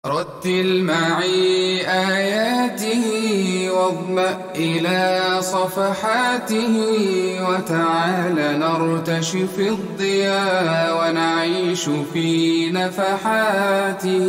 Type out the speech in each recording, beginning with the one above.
رتل معي آياته واظمأ إلى صفحاته وتعال نرتشف الضياء ونعيش في نفحاته.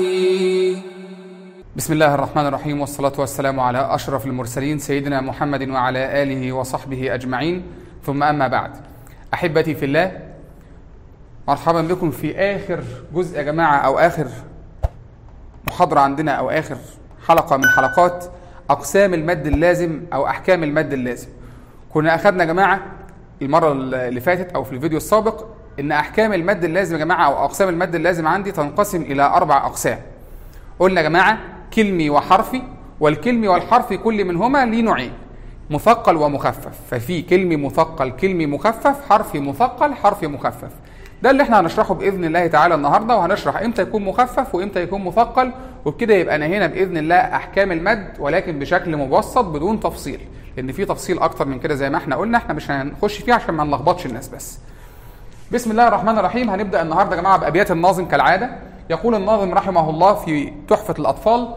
بسم الله الرحمن الرحيم، والصلاة والسلام على أشرف المرسلين سيدنا محمد وعلى آله وصحبه أجمعين، ثم أما بعد. أحبتي في الله، مرحبا بكم في آخر جزء يا جماعة، أو آخر محاضرة عندنا، أو آخر حلقة من حلقات أقسام المد اللازم أو أحكام المد اللازم. كنا أخذنا يا جماعة المرة اللي فاتت أو في الفيديو السابق إن أحكام المد اللازم يا جماعة أو أقسام المد اللازم عندي تنقسم إلى 4 أقسام. قلنا يا جماعة كلمي وحرفي، والكلمي والحرفي كل منهما ليه نوعين، مثقل ومخفف. ففي كلمي مثقل، كلمي مخفف، حرفي مثقل، حرفي مخفف. ده اللي احنا هنشرحه بإذن الله تعالى النهاردة، وهنشرح امتى يكون مخفف وامتى يكون مثقل، وبكده يبقى نهينا بإذن الله أحكام المد، ولكن بشكل مبسط بدون تفصيل، لأن في تفصيل أكتر من كده زي ما احنا قلنا، احنا مش هنخش فيه عشان ما نلخبطش الناس بس. بسم الله الرحمن الرحيم. هنبدأ النهاردة يا جماعة بأبيات الناظم كالعادة. يقول الناظم رحمه الله في تحفة الأطفال: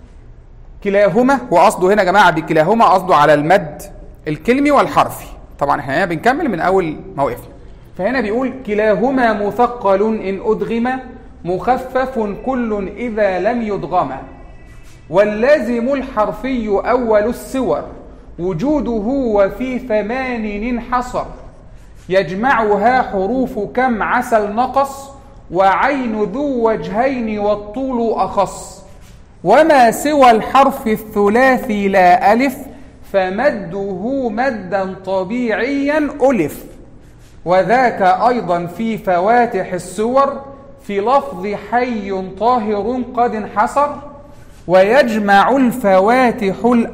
كلاهما، وقصده هنا يا جماعة بكلاهما قصده على المد الكلمي والحرفي. طبعا احنا هنا بنكمل من أول موقفنا. فهنا بيقول: كلاهما مثقل إن أدغم، مخفف كل إذا لم يدغم، واللازم الحرفي أول السور، وجوده وفي 8 انحصر، يجمعها حروف كم عسل نقص، وعين ذو وجهين والطول أخص، وما سوى الحرف الثلاثي لا ألف، فمده مدا طبيعيا ألف، وذاك أيضا في فواتح السور، في لفظ حي طاهر قد انحصر، ويجمع الفواتح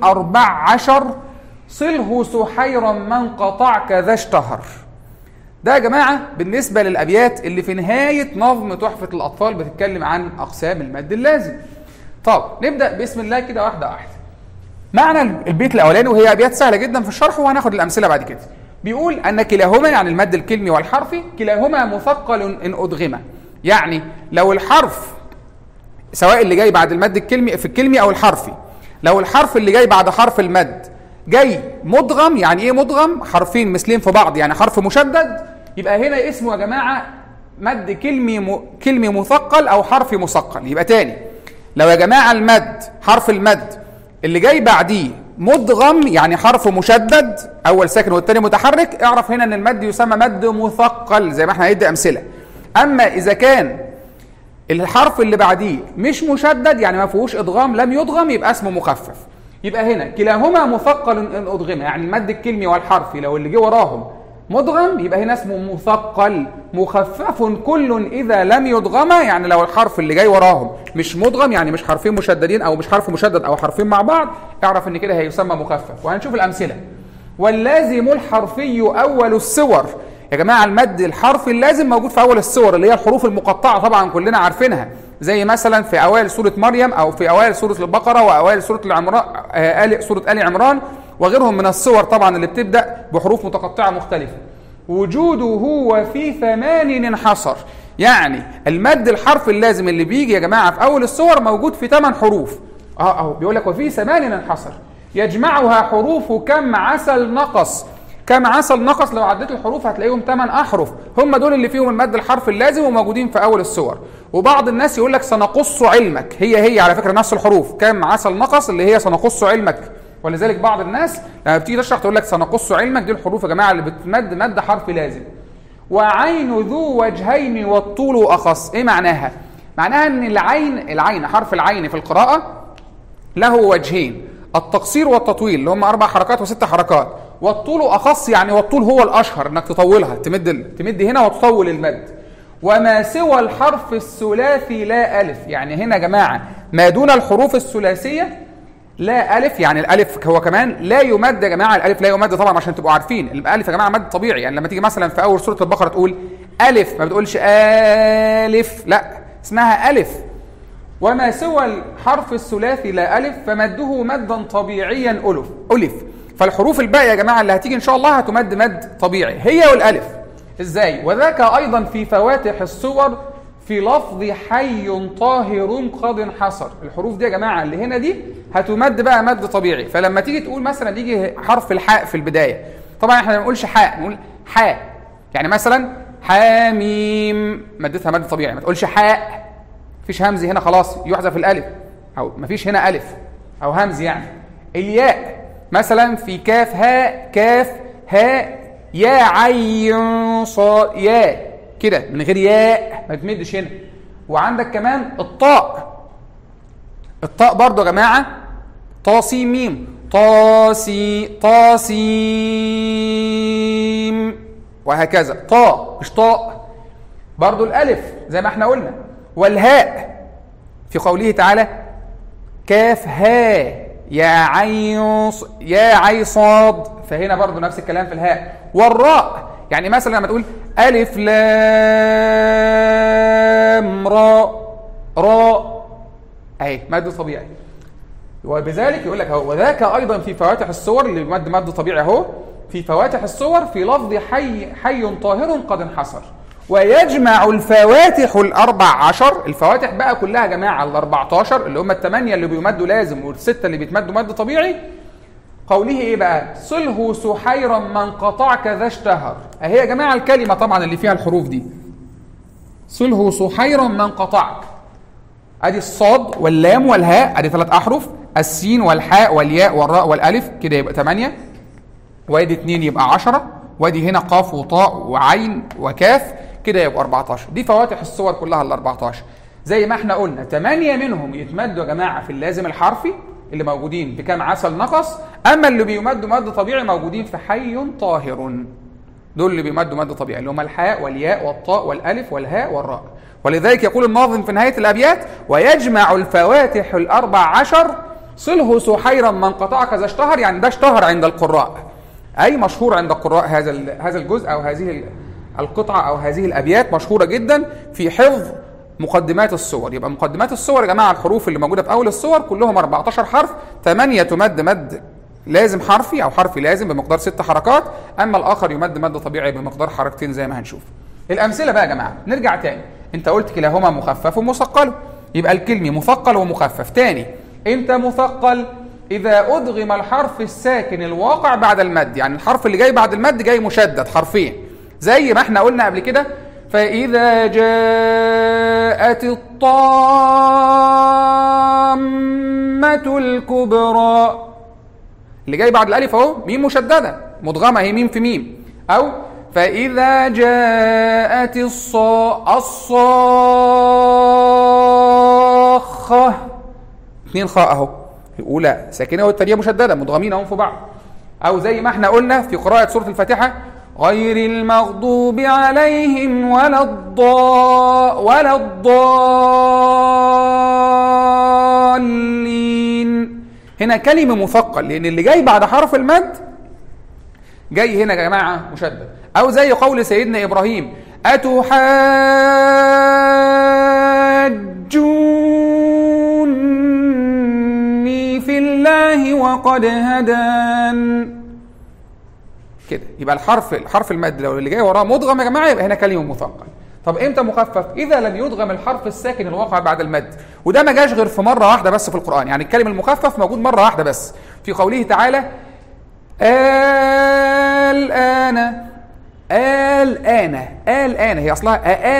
14، صله سحيرا من قطع كذا اشتهر. ده يا جماعة بالنسبة للأبيات اللي في نهاية نظم تحفة الأطفال بتتكلم عن أقسام المد اللازم. طب نبدأ بسم الله كده واحدة واحدة. معنى البيت الأولاني، وهي أبيات سهلة جدا في الشرح وهناخد الأمثلة بعد كده. بيقول أن كلاهما، يعني المد الكلمي والحرفي، كلاهما مثقل إن أدغم. يعني لو الحرف سواء اللي جاي بعد المد الكلمي في الكلمي أو الحرفي، لو الحرف اللي جاي بعد حرف المد جاي مدغم، يعني إيه مدغم؟ حرفين مثلين في بعض، يعني حرف مشدد، يبقى هنا اسمه يا جماعة مد كلمي مثقل أو حرفي مثقل. يبقى تاني، لو يا جماعة المد حرف المد اللي جاي بعديه مدغم، يعني حرف مشدد أول ساكن والتاني متحرك، اعرف هنا أن المد يسمى مد مثقل زي ما احنا هندي أمثلة. أما إذا كان الحرف اللي بعديه مش مشدد، يعني ما فيهوش إدغام، لم يدغم، يبقى اسمه مخفف. يبقى هنا كلاهما مثقل إن أدغم، يعني المد الكلمي والحرفي لو اللي جه وراهم مدغم يبقى هنا اسمه مثقل. مخفف كل إذا لم يدغم، يعني لو الحرف اللي جاي وراهم مش مدغم، يعني مش حرفين مشددين أو مش حرف مشدد أو حرفين مع بعض، اعرف إن كده هيسمى مخفف. وهنشوف الأمثلة. واللازم الحرفي أول السور. يا جماعة المد الحرفي اللازم موجود في أول السور، اللي هي الحروف المقطعة، طبعا كلنا عارفينها، زي مثلا في أوائل سورة مريم، أو في أوائل سورة البقرة، وأوائل سورة سورة آل عمران، وغيرهم من السور طبعا اللي بتبدأ بحروف متقطعة مختلفة. وجوده وفي 8 انحصر، يعني المد الحرف اللازم اللي بيجي يا جماعة في أول السور موجود في 8 حروف. أهو بيقول لك وفي 8 انحصر، يجمعها حروف كم عسل نقص. كم عسل نقص، لو عديت الحروف هتلاقيهم 8 أحرف، هم دول اللي فيهم المد الحرف اللازم وموجودين في أول السور. وبعض الناس يقول لك سنقص علمك، هي على فكرة نفس الحروف، كم عسل نقص اللي هي سنقص علمك. ولذلك بعض الناس لما بتيجي تشرح تقول لك سنقص علمك، دي الحروف يا جماعة اللي بتمد مد حرف لازم. وعين ذو وجهين والطول أخص. إيه معناها؟ معناها أن العين حرف العين في القراءة له وجهين، التقصير والتطويل اللي هم 4 حركات و6 حركات، والطول أخص، يعني والطول هو الأشهر، أنك تطولها، تمد هنا وتطول المد. وما سوى الحرف الثلاثي لا ألف، يعني هنا يا جماعة ما دون الحروف الثلاثية لا ألف، يعني الألف هو كمان لا يمد يا جماعة. الألف لا يمد طبعا عشان تبقوا عارفين، الألف يا جماعة مد طبيعي، يعني لما تيجي مثلا في أول سورة البقرة تقول ألف، ما بتقولش ألف، لا اسمها ألف. وما سوى الحرف الثلاثي لا ألف، فمده مدا طبيعيا ألف. فالحروف الباقية يا جماعة اللي هتيجي إن شاء الله هتمد مد طبيعي، هي والألف. إزاي؟ وذاك أيضا في فواتح السور، في لفظ حي طاهر قد انحصر. الحروف دي يا جماعة اللي هنا دي هتمد بقى مد طبيعي. فلما تيجي تقول مثلا يجي حرف الحاء في البداية، طبعا احنا ما بنقولش حاء، نقول حاء. يعني مثلا حاميم مدتها مد طبيعي، ما تقولش حاء، مفيش همز هنا خلاص يحذف الالف، او مفيش هنا الف او همز. يعني الياء مثلا في كاف هاء كاف هاء يا عين صاد ياء كده من غير ياء، ما تمدش هنا. وعندك كمان الطاء، الطاء برضو يا جماعه طاسي ميم طاسي طاسيم وهكذا. طاء مش طاء. برضو الالف زي ما احنا قلنا. والهاء في قوله تعالى كاف ها يا عين صاد، فهنا برضو نفس الكلام في الهاء. والراء يعني مثلا لما تقول ألف لام راء، راء اهي مد طبيعي. وبذلك يقول لك اهو وذاك ايضا في فواتح الصور اللي مد طبيعي اهو، في فواتح الصور في لفظ حي طاهر قد انحصر. ويجمع الفواتح ال14، الفواتح بقى كلها يا جماعه ال14 اللي هم ال8 اللي بيمدوا لازم وال6 اللي بيتمدوا مد طبيعي. قوله ايه بقى؟ صله سحيرا من قطعك ذا اشتهر. اهي يا جماعه الكلمه طبعا اللي فيها الحروف دي، صله سحيرا من قطعك. ادي الصاد واللام والهاء ادي 3 احرف، السين والحاء والياء والراء والالف كده يبقى 8، وادي 2 يبقى 10، وادي هنا قاف وطاء وعين وكاف كده يبقى 14. دي فواتح الصور كلها ال14. زي ما احنا قلنا 8 منهم يتمدوا يا جماعه في اللازم الحرفي اللي موجودين بكام عسل نقص، اما اللي بيمدوا مد طبيعي موجودين في حي طاهر. دول اللي بيمدوا مد طبيعي اللي هم الحاء والياء والطاء والالف والهاء والراء. ولذلك يقول الناظم في نهايه الابيات ويجمع الفواتح ال14 صله سحيرا من قطعك ذا اشتهر. يعني ده اشتهر عند القراء، اي مشهور عند القراء هذا الجزء او هذه القطعه او هذه الابيات مشهوره جدا في حفظ مقدمات الصور. يبقى مقدمات الصور يا جماعه الحروف اللي موجوده في اول الصور كلهم 14 حرف، 8 تمد مد لازم حرفي او حرفي لازم بمقدار 6 حركات، اما الاخر يمد مد طبيعي بمقدار حركتين زي ما هنشوف. الامثله بقى يا جماعه نرجع تاني، انت قلت كلاهما مخفف ومثقل، يبقى الكلمه مثقل ومخفف. تاني امتى مثقل؟ اذا ادغم الحرف الساكن الواقع بعد المد، يعني الحرف اللي جاي بعد المد جاي مشدد حرفين، زي ما احنا قلنا قبل كده فإذا جاءت الطامة الكبرى، اللي جاي بعد الألف اهو ميم مشددة مدغمة هي ميم في ميم. أو فإذا جاءت الصاخة 2 خاء اهو، الأولى ساكنة والثانية مشددة مدغمين اهو في بعض. أو زي ما احنا قلنا في قراءة سورة الفاتحة غير المغضوب عليهم ولا الضالين. هنا كلمة مثقل لأن اللي جاي بعد حرف المد جاي هنا يا جماعة مشدد. أو زي قول سيدنا إبراهيم أتحاجوني في الله وقد هدان كده. يبقى الحرف المد لو اللي جاي وراه مدغم يا جماعه يبقى هنا كلمه مثقل. طب امتى مخفف؟ اذا لم يدغم الحرف الساكن الواقع بعد المد، وده ما جاش غير في مره واحده بس في القران. يعني الكلمه المخفف موجود مره واحده بس في قوله تعالى الآن هي اصلها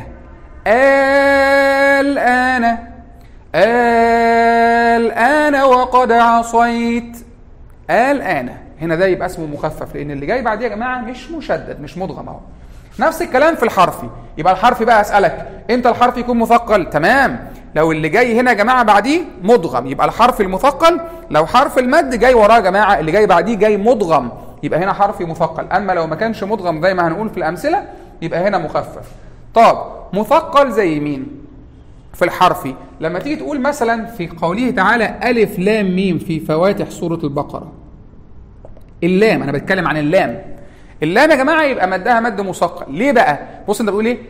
الآن وقد عصيت الآن. هنا ده يبقى اسمه مخفف لان اللي جاي بعديه يا جماعه مش مشدد مش مدغم اهو. نفس الكلام في الحرفي. يبقى الحرفي بقى اسالك امتى الحرف يكون مثقل؟ تمام لو اللي جاي هنا يا جماعه بعديه مدغم يبقى الحرف المثقل، لو حرف المد جاي وراه يا جماعه اللي جاي بعديه جاي مدغم يبقى هنا حرفي مثقل. اما لو ما كانش مدغم زي ما هنقول في الامثله يبقى هنا مخفف. طب مثقل زي مين في الحرفي؟ لما تيجي تقول مثلا في قوله تعالى ألف لام ميم في فواتح سورة البقرة، اللام انا بتكلم عن اللام يا جماعه يبقى مدها مد مثقل. ليه بقى؟ بص انت بتقول ايه؟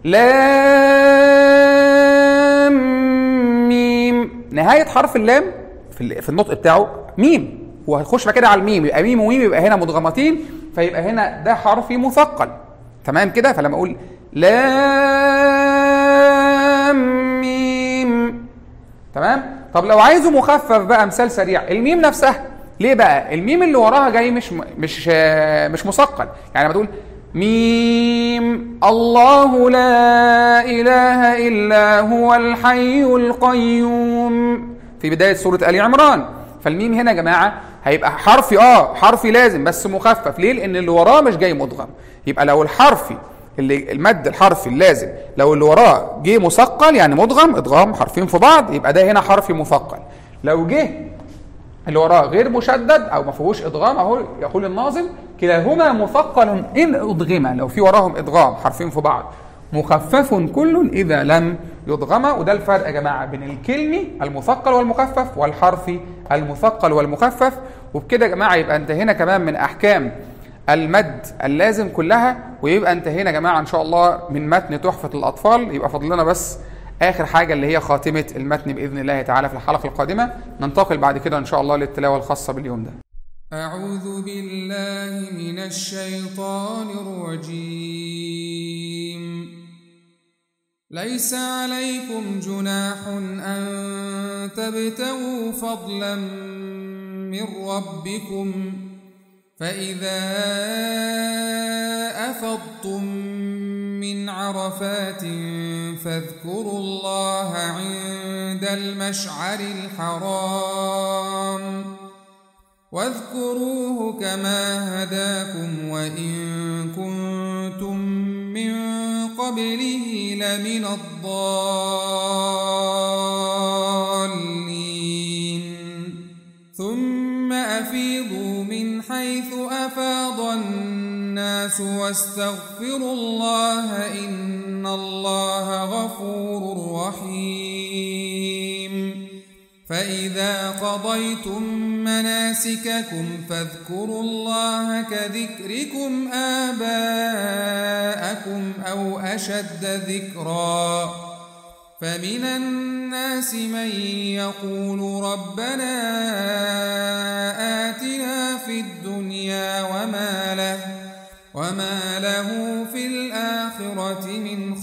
لام ميم، نهايه حرف اللام في النطق بتاعه ميم، وهيخش بقى كده على الميم يبقى ميم وميم يبقى هنا مدغمتين، فيبقى هنا ده حرف مثقل. تمام كده؟ فلما اقول لام لام ميم. تمام. طب لو عايزه مخفف بقى، مثال سريع، الميم نفسها. ليه بقى؟ الميم اللي وراها جاي مش مثقل. يعني لما تقول ميم الله لا اله الا هو الحي القيوم في بدايه سوره ال عمران، فالميم هنا يا جماعه هيبقى حرفي لازم بس مخفف. ليه؟ لان اللي وراه مش جاي مدغم. يبقى لو الحرفي اللي المد الحرفي اللازم لو اللي وراه جه مثقل يعني مدغم، ادغام حرفين في بعض، يبقى ده هنا حرفي مثقل. لو جه اللي وراه غير مشدد او ما فيهوش ادغام، اهو يقول الناظم كلاهما مثقل ان ادغما. لو في وراهم ادغام حرفين في بعض، مخفف كل اذا لم يدغما. وده الفرق يا جماعه بين الكلمي المثقل والمخفف والحرفي المثقل والمخفف. وبكده يا جماعه يبقى انتهينا كمان من احكام المد اللازم كلها، ويبقى انتهينا يا جماعه ان شاء الله من متن تحفه الاطفال. يبقى فاضل لنا بس آخر حاجة اللي هي خاتمة المتن بإذن الله تعالى في الحلقة القادمة. ننتقل بعد كده إن شاء الله للتلاوة الخاصة باليوم ده. أعوذ بالله من الشيطان الرجيم. ليس عليكم جناح أن تبتغوا فضلا من ربكم فإذا أفضتم من عرفات فاذكروا الله عند المشعر الحرام واذكروه كما هداكم وإن كنتم من قبله لمن الضالين. ثم أفيضوا من حيث أفاض الناس واستغفروا الله إن الله غفور رحيم. فإذا قضيتم مناسككم فاذكروا الله كذكركم آباءكم أو أشد ذكرا. فمن الناس من يقول ربنا آتنا في الدنيا وما له في الآخرة من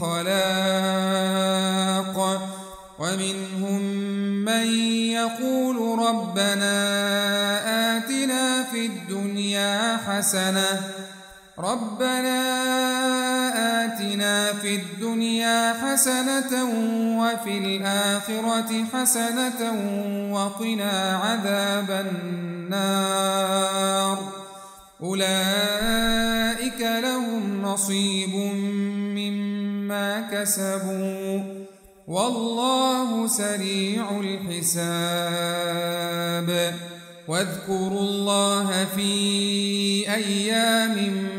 خلاق. ومنهم من يقول ربنا آتنا في الدنيا حسنة وفي الآخرة حسنة وقنا عذاب النار. أولئك لهم نصيب مما كسبوا والله سريع الحساب. واذكروا الله في أيام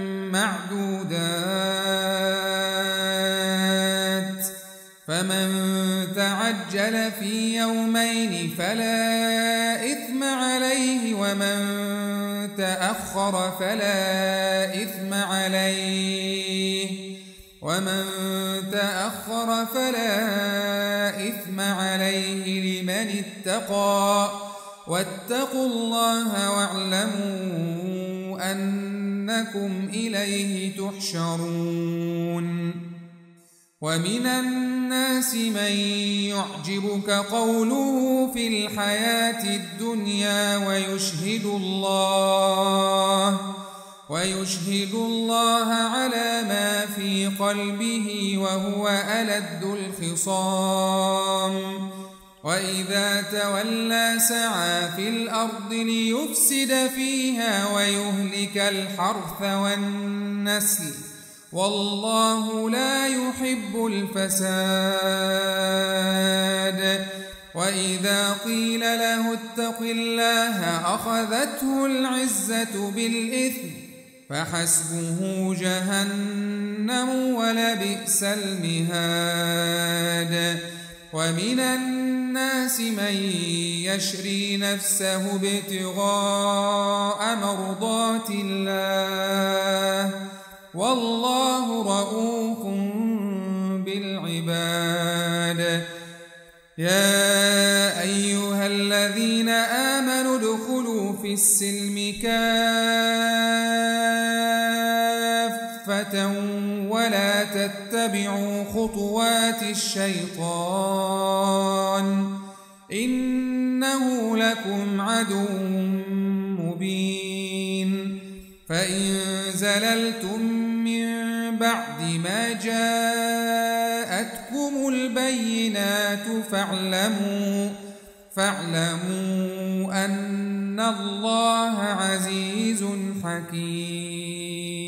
معدودات فمن تعجل في يومين فلا إثم عليه ومن تأخر فلا إثم عليه لمن اتقى. واتقوا الله واعلموا أنكم إليه تحشرون. ومن الناس من يعجبك قوله في الحياة الدنيا ويشهد الله على ما في قلبه وهو ألد الخصام. وإذا تولى سعى في الأرض ليفسد فيها ويهلك الحرث والنسل والله لا يحب الفساد. وإذا قيل له اتق الله أخذته العزة بالإثم فحسبه جهنم ولبئس المهاد. ومن الناس من يشري نفسه ابتغاء مرضات الله والله رؤوف بالعباد. يا أيها الذين آمنوا ادخلوا في السلم كافة ولا تتبعوا خطوات الشيطان إنه لكم عدو مبين فإن زللتم من بعد ما جاءتكم البينات فاعلموا أن الله عزيز حكيم.